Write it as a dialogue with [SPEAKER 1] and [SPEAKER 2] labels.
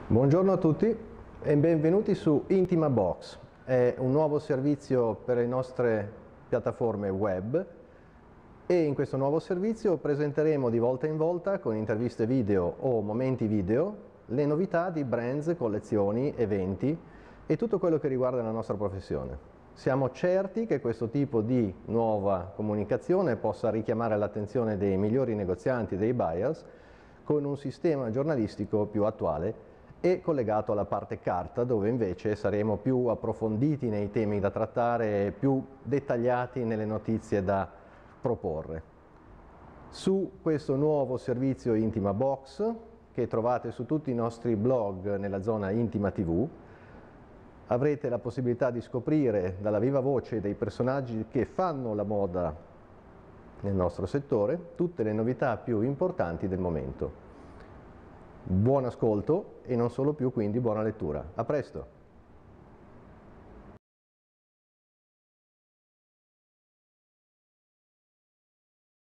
[SPEAKER 1] Buongiorno a tutti e benvenuti su Intima Box. È un nuovo servizio per le nostre piattaforme web e in questo nuovo servizio presenteremo di volta in volta, con interviste video o momenti video, le novità di brands, collezioni, eventi e tutto quello che riguarda la nostra professione. Siamo certi che questo tipo di nuova comunicazione possa richiamare l'attenzione dei migliori negozianti e dei buyers con un sistema giornalistico più attuale e collegato alla parte carta, dove invece saremo più approfonditi nei temi da trattare e più dettagliati nelle notizie da proporre. Su questo nuovo servizio Intima Box, che trovate su tutti i nostri blog nella zona Intima TV, avrete la possibilità di scoprire dalla viva voce dei personaggi che fanno la moda nel nostro settore tutte le novità più importanti del momento. Buon ascolto e non solo più, quindi buona lettura. A presto!